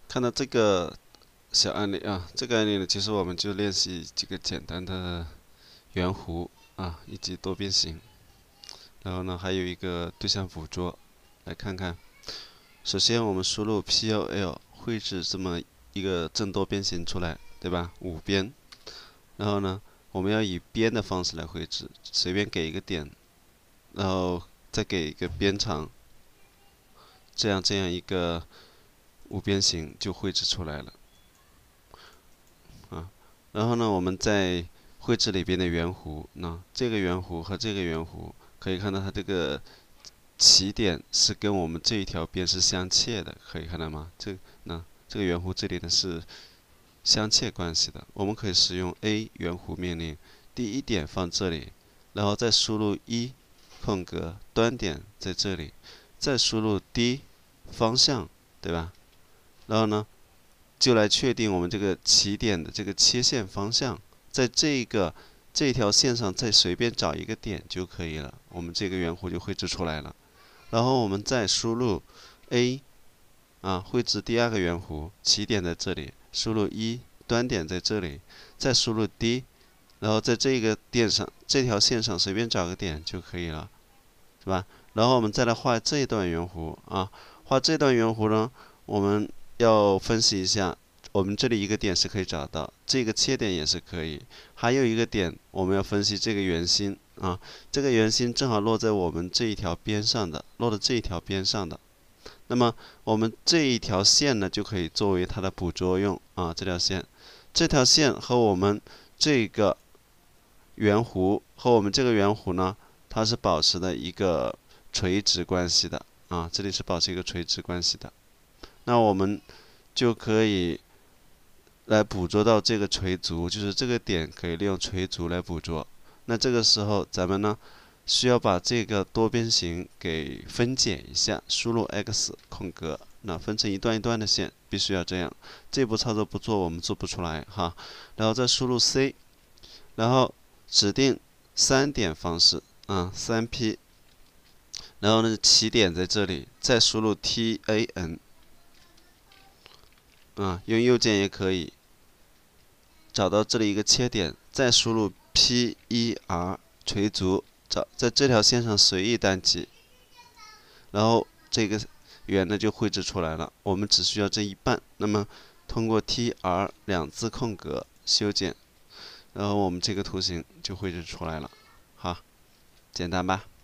看到这个小案例啊，这个案例呢，其实我们就练习几个简单的圆弧啊，以及多边形。然后呢，还有一个对象捕捉，来看看。首先我们输入 PLL 绘制这么一个正多边形出来，对吧？5边。然后呢，我们要以边的方式来绘制，随便给一个点，然后再给一个边长，这样一个五边形就绘制出来了啊。然后呢，我们在绘制里边的圆弧，那这个圆弧和这个圆弧，可以看到它这个起点是跟我们这一条边是相切的，可以看到吗？这个圆弧这里呢是相切关系的，我们可以使用 A 圆弧命令，第一点放这里，然后再输入1空格端点在这里，再输入 D 方向，对吧？然后呢，就来确定我们这个起点的这个切线方向，在这条线上再随便找一个点就可以了，我们这个圆弧就绘制出来了。然后我们再输入 A 绘制第二个圆弧，起点在这里，输入1端点在这里，再输入 D， 然后在这个点上这条线上随便找个点就可以了，是吧？然后我们再来画这一段圆弧画这段圆弧呢，我们要分析一下，我们这里一个点是可以找到，这个切点也是可以，还有一个点我们要分析这个圆心这个圆心正好落在我们这一条边上的，落在这一条边上的。那么我们这一条线呢，就可以作为它的捕捉用这条线和我们这个圆弧和我们这个圆弧呢，它是保持的一个垂直关系的这里是保持一个垂直关系的。那我们就可以来捕捉到这个垂足，就是这个点可以利用垂足来捕捉。那这个时候咱们呢，需要把这个多边形给分解一下，输入 X 空格，那分成一段一段的线，必须要这样。这步操作不做，我们做不出来哈。然后再输入 C， 然后指定3点方式3P， 然后呢起点在这里，再输入 TAN， 用右键也可以。找到这里一个切点，再输入 PER 垂足，在这条线上随意单击，然后这个圆呢就绘制出来了。我们只需要这一半，那么通过 TR 2字空格修剪，然后我们这个图形就绘制出来了。好，简单吧？